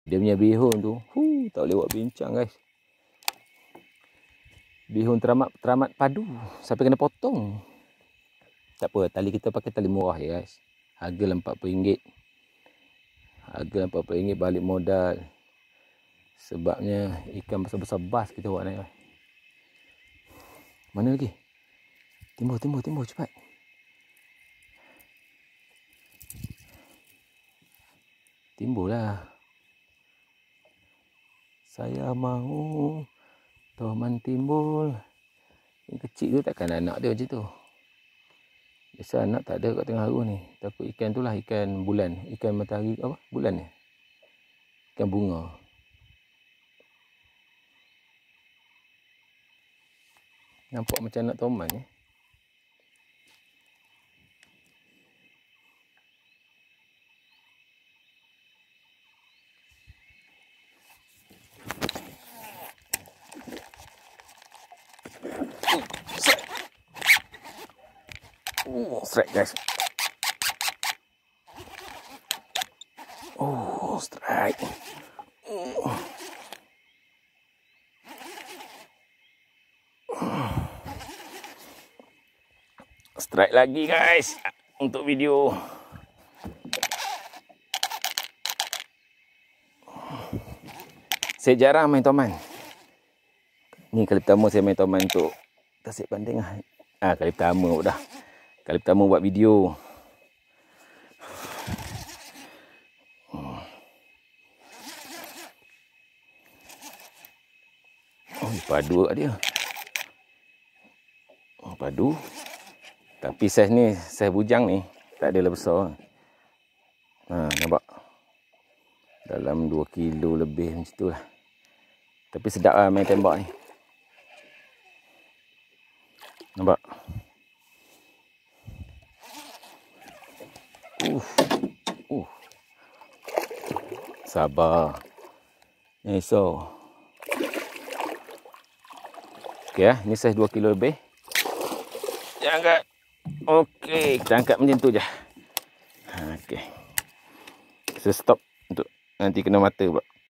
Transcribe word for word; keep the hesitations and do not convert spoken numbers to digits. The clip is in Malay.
Dia punya bihun tu, huh, tak boleh buat bincang guys. Bihun teramat teramat padu sampai kena potong. Tak apa, tali kita pakai tali murah ya guys. Harga empat puluh ringgit. Harga empat puluh ringgit balik modal. Sebabnya ikan besar-besar bas kita buat naik. Mana lagi? Timbul, timbul, timbul cepat. Timbul lah. Saya mahu Toman timbul. Yang kecil tu takkan anak dia macam tu. Biasa anak tak ada kat tengah harus ni. Takut ikan tu lah ikan bulan. Ikan matahari apa? Bulan ni. Ikan bunga. Nampak macam anak Toman ni. Oh, strike guys. Oh, strike. Oh. Strike lagi guys untuk video. Saya jarang main Toman. Ni kali pertama saya main Toman untuk tasik banding lah. Ah, kali pertama dah. Kali pertama buat video. Oh, padu kat dia. Oh, padu. Tapi saiz ni, saiz bujang ni, tak adalah besar. Ha, nampak? Dalam dua kilo lebih macam tu lah. Tapi sedap lah main tembak ni. Nampak? Uh, uh. Sabar. Ni so. Okey ah, ni saiz dua kilo lebih. Jangan angkat. Okey, kita angkat macam tu je. Ha, okey. Saya stop untuk nanti kena mata pula.